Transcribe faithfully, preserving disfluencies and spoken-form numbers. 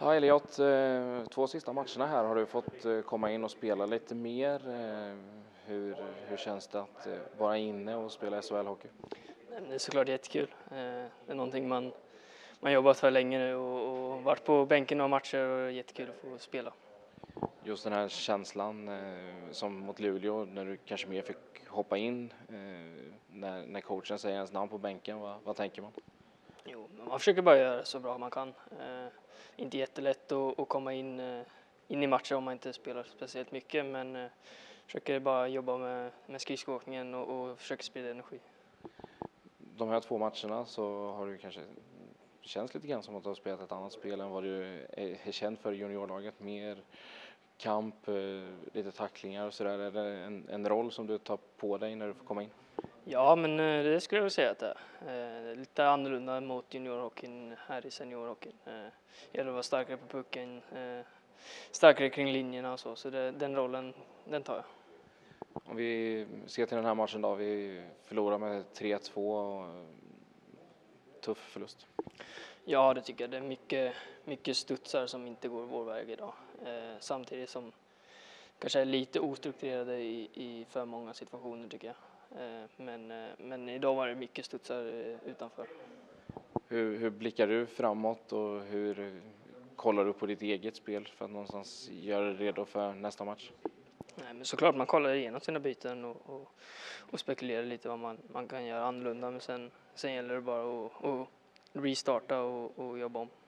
Ja, Elliot, eh, två sista matcherna här har du fått eh, komma in och spela lite mer. Eh, Hur, hur känns det att eh, vara inne och spela S H L-hockey? Det är såklart jättekul. Eh, Det är någonting man, man jobbat för länge nu och, och varit på bänken några matcher och det är jättekul att få spela. Just den här känslan eh, som mot Luleå när du kanske mer fick hoppa in eh, när, när coachen säger ens namn på bänken, vad, vad tänker man? Jo, man försöker bara göra det så bra man kan. Eh, inte jättelätt att, att komma in, eh, in i matcher om man inte spelar speciellt mycket, men eh, försöker bara jobba med, med skridskoåkningen och, och försöker sprida energi. De här två matcherna så har du kanske känns lite grann som att du har spelat ett annat spel än vad du är, är känd för i juniorlaget. Mer kamp, eh, lite tacklingar och sådär. Är det en, en roll som du tar på dig när du får komma in? Ja, men eh, det skulle jag väl säga att det är. Eh, lite annorlunda mot juniorhockeyn här i seniorhockeyn. Eh, gäller att vara starkare på pucken, eh, starkare kring linjerna och så. Så det, den rollen, den tar jag. Om vi ser till den här matchen då, vi förlorar med tre två och tuff förlust. Ja, det tycker jag. Det är mycket, mycket studsar som inte går vår väg idag. Eh, samtidigt som kanske är lite ostrukturerade i, i för många situationer tycker jag. Eh, men, eh, men idag var det mycket studsar eh, utanför. Hur, hur blickar du framåt och hur kollar du på ditt eget spel för att någonstans göra dig redo för nästa match? Nej, men såklart man kollar igenom sina byten och, och, och spekulerar lite vad man, man kan göra annorlunda. Men sen, sen gäller det bara att, att restarta och, och jobba om.